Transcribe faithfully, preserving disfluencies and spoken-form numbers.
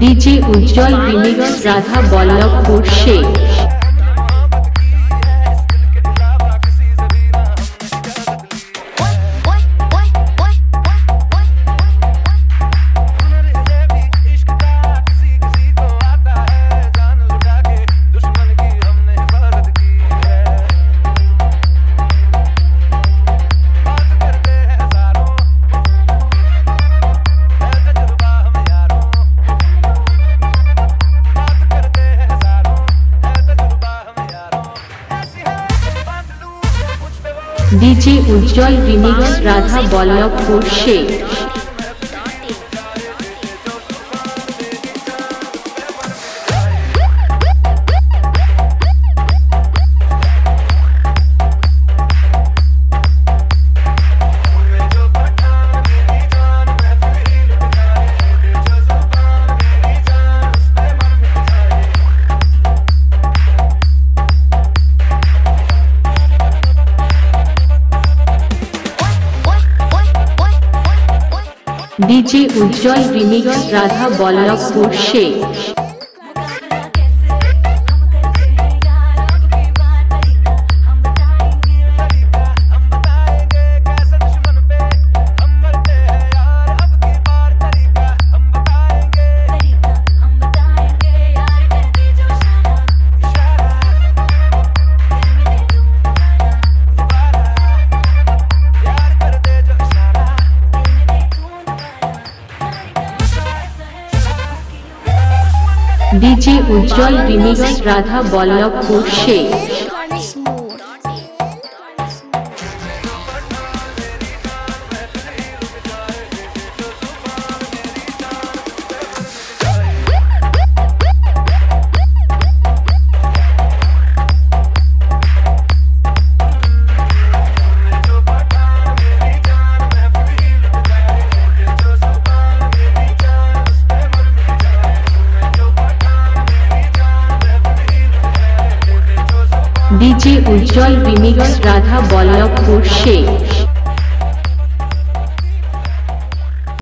DJ Ujjwal remix Radha Ballabhpur Sheikh. DJ Ujjwal remix Radha Ballabhpur Sheikh. DJ Ujjwal remix Radha Ballabhpur Sheikh. DJ Ujjwal remix Radha Ballabhpur Sheikh. DJ Ujjwal remix Radha Ballabhpur Sheikh.